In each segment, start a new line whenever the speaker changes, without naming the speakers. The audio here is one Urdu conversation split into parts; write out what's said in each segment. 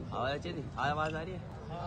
آواز آ رہی ہے؟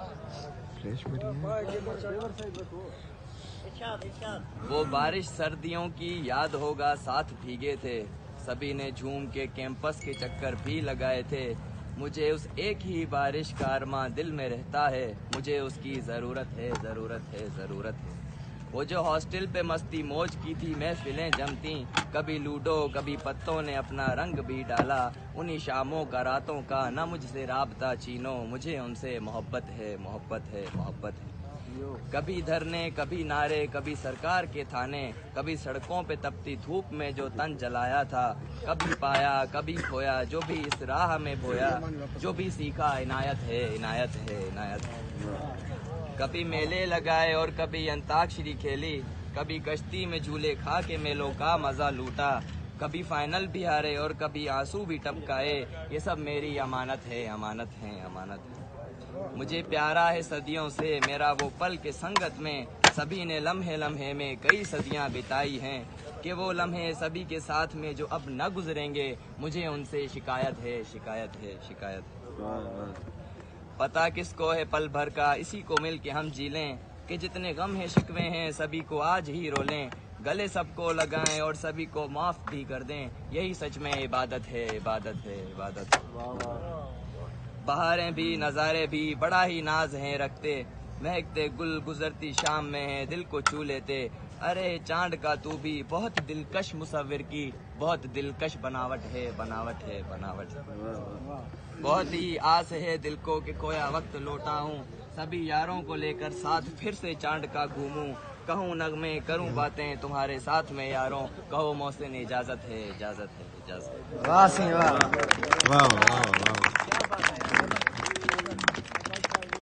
وہ بارش سردیوں کی یاد ہوگا، ساتھ بھیگے تھے سبھی نے، جھوم کے کیمپس کے چکر بھی لگائے تھے۔ مجھے اس ایک ہی بارش کا ارماں دل میں رہتا ہے، مجھے اس کی ضرورت ہے، ضرورت ہے، ضرورت ہے۔ وہ جو ہاسٹل پہ مستی موج کی تھی محفلیں جمتی، کبھی لوڈو کبھی پتوں نے اپنا رنگ بھی ڈالا، انہی شاموں کا راتوں کا نہ مجھ سے رابطہ چینو، مجھے ان سے محبت ہے، محبت ہے، محبت ہے۔ کبھی دھرنے کبھی نعرے، کبھی سرکار کے تھانے، کبھی سڑکوں پہ تپتی دھوپ میں جو تن جلایا تھا، کبھی پایا کبھی کھویا جو بھی اس راہ میں بویا، جو بھی سیکھا عنایت ہے، عنایت ہے، عنایت ہے۔ کبھی میلے لگائے اور کبھی انتاکشری کھیلی، کبھی کشتی میں جھولے کھا کے میلوں کا مزہ لوٹا، کبھی فائنل بھی ہارے اور کبھی آنسو بھی ٹپکائے، یہ سب میری امانت ہے، امانت ہے، امانت ہے۔ مجھے پیارا ہے صدیوں سے میرا وہ پل کے سنگت میں، سبھی نے لمحے لمحے میں کئی صدیاں بتائی ہیں، کہ وہ لمحے سبھی کے ساتھ میں جو اب نہ گزریں گے، مجھے ان سے شکایت ہے، شکایت ہے، شکایت ہے۔ پتہ کس کو ہے پل بھر کا اسی کو مل کے ہم جی لیں، کہ جتنے غم ہیں شکوے ہیں سبھی کو آج ہی رو لیں، گلے سب کو لگائیں اور سبھی کو معاف بھی کر دیں، یہی سچ میں عبادت ہے، عبادت ہے، عبادت ہے۔ بہاریں بھی نظارے بھی بڑا ہی ناز ہیں رکھتے، مہکتے گل گزرتی شام میں ہیں دل کو چھو لیتے، ارے چاند کا تو بھی بہت دلکش مصور کی، بہت دلکش بناوٹ ہے، بناوٹ ہے، بناوٹ ہے۔ بہت ہی آس ہے دل کو کہ کھویا وقت لوٹا ہوں، سبھی یاروں کو لے کر ساتھ پھر سے چاند کا گھوموں، کہوں نغمے کروں باتیں تمہارے ساتھ میں یاروں، کہو محسن اجازت ہے، اجازت ہے، اجازت ہے۔
واہ